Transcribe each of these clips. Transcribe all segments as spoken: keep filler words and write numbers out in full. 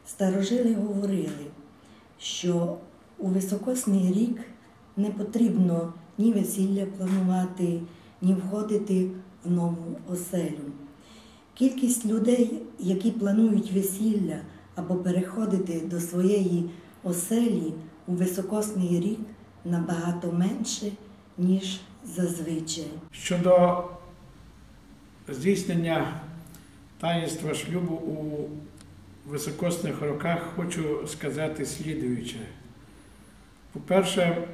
Старожили говорили, що у високосний рік не потрібно ні весілля планувати, ні входити в нову оселю. Кількість людей, які планують весілля або переходити до своєї оселі у високосний рік, набагато менше, ніж зазвичай. Щодо здійснення таїнства шлюбу у високосних роках, хочу сказати слідуюче. По-перше,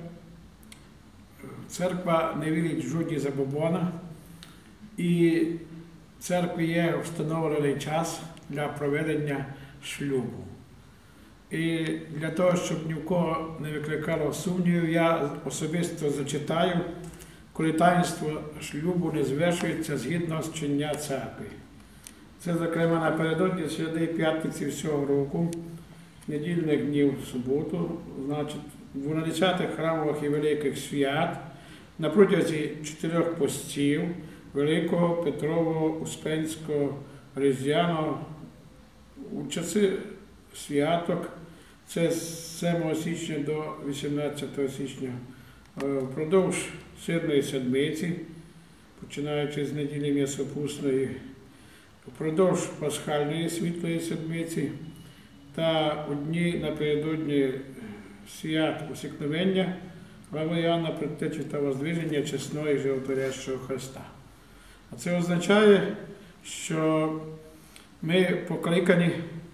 церква не вірить в жодні забобони, і в церкві є встановлений час для проведення шлюбу. І для того, щоб ні в кого не викликало сумнівів, я особисто зачитаю, коли таїнство шлюбу не звершується згідно з вчення церкви. Це, зокрема, напередодні Святої П'ятниці всього року, недільних днів в суботу, значить, дванадцятих храмових і великих свят, на протязі чотирьох постів Великого, Петрового, Успенського, Різдвяного, у часи святок, це з сьомого січня до вісімнадцятого січня, впродовж Сирної Седмиці, починаючи з неділі М'ясопусної, впродовж Пасхальної Світлої Седмиці та у дні напередодні свят Усікновення глави Іоанна, Предтечі та Воздвиження чесного і животворящого Христа. А це означає, що ми покликані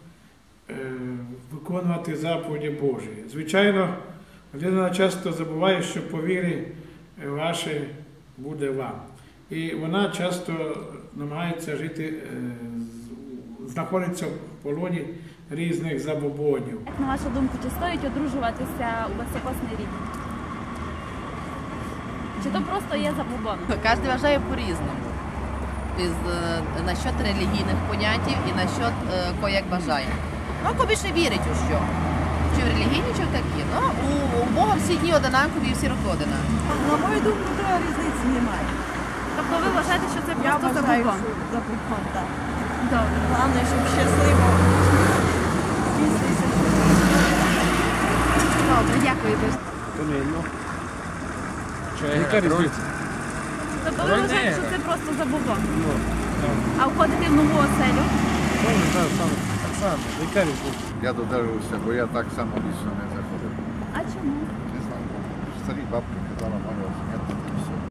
виконувати заповіді Божі. Звичайно, людина часто забуває, що по вірі ваше буде вам. І вона часто намагається жити, знаходиться в полоні різних забобонів. Як, на вашу думку, чи стоїть одружуватися у високосний рік? Чи то просто є забобон? Кожен вважає по-різному. Насчет релігійних поняттів і насчет кого як бажає. Ну, кого більше вірить у що. Чи в релігійні, чи в такі. Ну, у, у Бога всі дні одинакові і всі роки одинакові. На мою думку, то різниці немає. Тобто ви вважаєте, що це Я просто вважаю, забобон? що забобон, так. Добре. Головне, щоб щасливо післися. Добре, дякую дуже. Tonello. Cioè, яка різниця? Тобто ви вважаєте, що це просто забобон? Ну, А входити в нову оселю? ну, не знаю, саме, так само. Яка різниця? Я додержуюся, бо я так само лічно не заходив. А чому? Не знаю, старі бабки казали, мама,